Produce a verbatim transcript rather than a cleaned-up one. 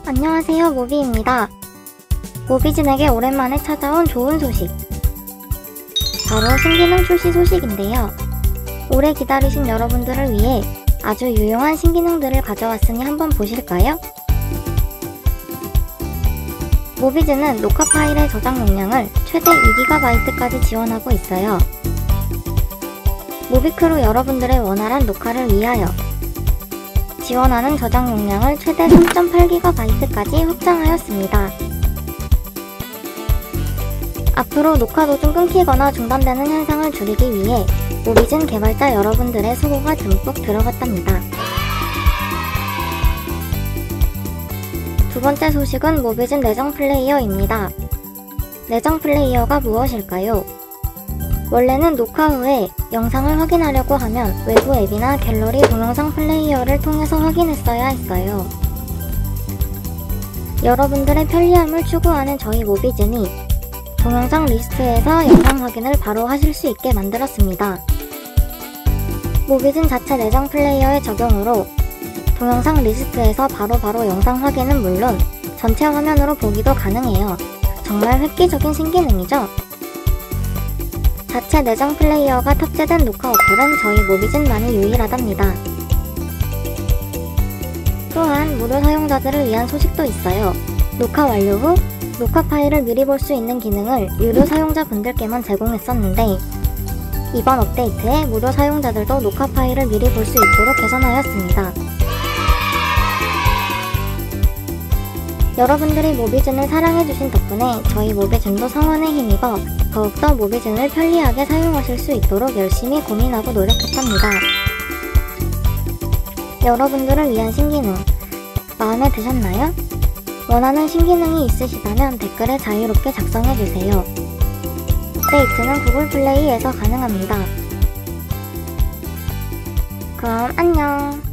안녕하세요, 모비입니다. 모비진에게 오랜만에 찾아온 좋은 소식. 바로 신기능 출시 소식인데요. 오래 기다리신 여러분들을 위해 아주 유용한 신기능들을 가져왔으니 한번 보실까요? 모비진은 녹화 파일의 저장 용량을 최대 이 기가바이트까지 지원하고 있어요. 모비크루 여러분들의 원활한 녹화를 위하여 지원하는 저장 용량을 최대 삼 점 팔 기가바이트까지 확장하였습니다. 앞으로 녹화 도중 끊기거나 중단되는 현상을 줄이기 위해 모비진 개발자 여러분들의 수고가 듬뿍 들어갔답니다. 두 번째 소식은 모비진 내정 플레이어입니다. 내정 플레이어가 무엇일까요? 원래는 녹화 후에 영상을 확인하려고 하면 외부 앱이나 갤러리 동영상 플레이어를 통해서 확인했어야 했어요. 여러분들의 편리함을 추구하는 저희 모비진이 동영상 리스트에서 영상 확인을 바로 하실 수 있게 만들었습니다. 모비진 자체 내정 플레이어의 적용으로 동영상 리스트에서 바로바로 바로 영상 확인은 물론 전체 화면으로 보기도 가능해요. 정말 획기적인 신기능이죠? 자체 내정 플레이어가 탑재된 녹화 어플은 저희 모비진만이 유일하답니다. 또한 무료 사용자들을 위한 소식도 있어요. 녹화 완료 후 녹화 파일을 미리 볼 수 있는 기능을 유료 사용자분들께만 제공했었는데 이번 업데이트에 무료 사용자들도 녹화 파일을 미리 볼 수 있도록 개선하였습니다. 여러분들이 모비진을 사랑해주신 덕분에 저희 모비진도 성원에 힘입어 더욱더 모비진을 편리하게 사용하실 수 있도록 열심히 고민하고 노력했답니다. 여러분들을 위한 신기능 마음에 드셨나요? 원하는 신기능이 있으시다면 댓글에 자유롭게 작성해주세요. 업데이트는 구글 플레이에서 가능합니다. 그럼 안녕!